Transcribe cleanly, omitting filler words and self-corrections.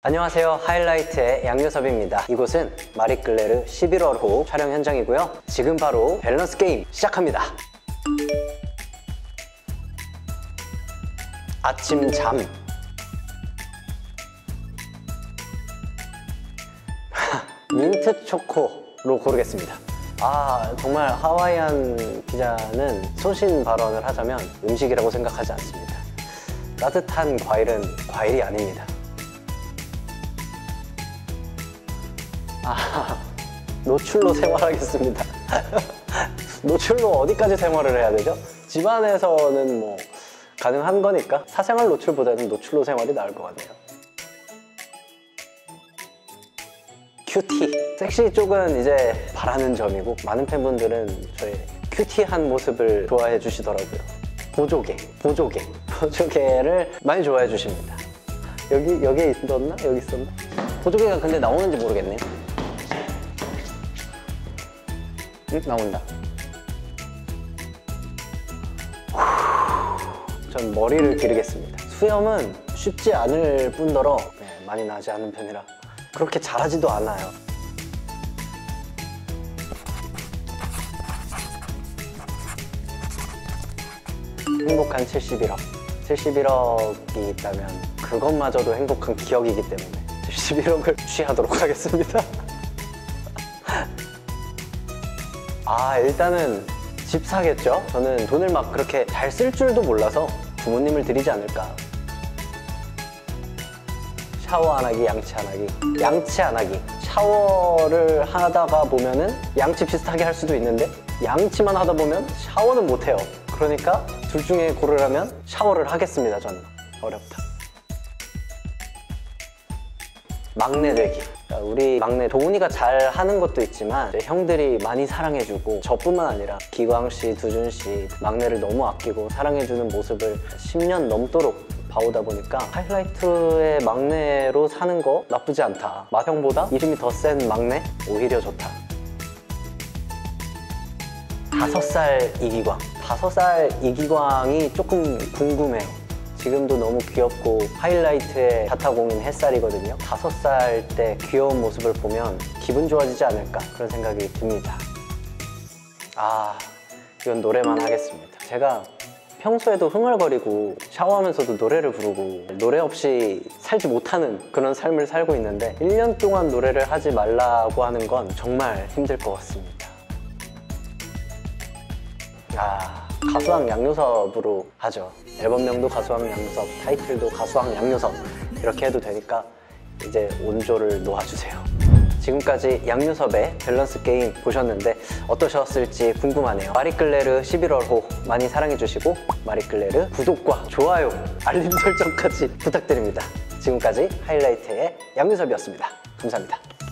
안녕하세요, 하이라이트의 양요섭입니다. 이곳은 마리끌레르 11월호 촬영 현장이고요. 지금 바로 밸런스 게임 시작합니다. 아침 잠 민트 초코로 고르겠습니다. 정말 하와이안 피자는 소신 발언을 하자면 음식이라고 생각하지 않습니다. 따뜻한 과일은 과일이 아닙니다. 노출로 생활하겠습니다. 노출로 어디까지 생활을 해야 되죠? 집안에서는 뭐 가능한 거니까 사생활 노출보다는 노출로 생활이 나을 것 같네요. 큐티, 섹시 쪽은 이제 바라는 점이고 많은 팬분들은 저의 큐티한 모습을 좋아해 주시더라고요. 보조개를 많이 좋아해 주십니다. 여기에 있었나? 여기 있었나? 보조개가 근데 나오는지 모르겠네요. 나온다. 전 머리를 기르겠습니다. 수염은 쉽지 않을 뿐더러 많이 나지 않은 편이라 그렇게 잘하지도 않아요. 행복한 71억. 71억이 있다면 그것마저도 행복한 기억이기 때문에 71억을 취하도록 하겠습니다. 일단은 집 사겠죠? 저는 돈을 막 그렇게 잘 쓸 줄도 몰라서 부모님을 드리지 않을까. 샤워 안 하기, 양치 안 하기. 양치 안 하기. 샤워를 하다가 보면은 양치 비슷하게 할 수도 있는데 양치만 하다 보면 샤워는 못 해요. 그러니까 둘 중에 고르라면 샤워를 하겠습니다. 저는. 어렵다. 막내 되기. 우리 막내 도훈이가 잘 하는 것도 있지만 형들이 많이 사랑해주고 저뿐만 아니라 기광씨, 두준씨 막내를 너무 아끼고 사랑해주는 모습을 10년 넘도록 봐오다 보니까 하이라이트의 막내로 사는 거 나쁘지 않다. 맏형보다 이름이 더 센 막내? 오히려 좋다. 5살 이기광. 5살 이기광이 조금 궁금해요. 지금도 너무 귀엽고 하이라이트의 자타공인 햇살이거든요. 5살 때 귀여운 모습을 보면 기분 좋아지지 않을까 그런 생각이 듭니다. 이건 노래만 하겠습니다. 제가 평소에도 흥얼거리고 샤워하면서도 노래를 부르고 노래 없이 살지 못하는 그런 삶을 살고 있는데 1년 동안 노래를 하지 말라고 하는 건 정말 힘들 것 같습니다. 가수왕 양요섭으로 하죠. 앨범명도 가수왕 양요섭, 타이틀도 가수왕 양요섭 이렇게 해도 되니까 이제 온조를 놓아주세요. 지금까지 양요섭의 밸런스 게임 보셨는데 어떠셨을지 궁금하네요. 마리끌레르 11월호 많이 사랑해주시고 마리끌레르 구독과 좋아요, 알림 설정까지 부탁드립니다. 지금까지 하이라이트의 양요섭이었습니다. 감사합니다.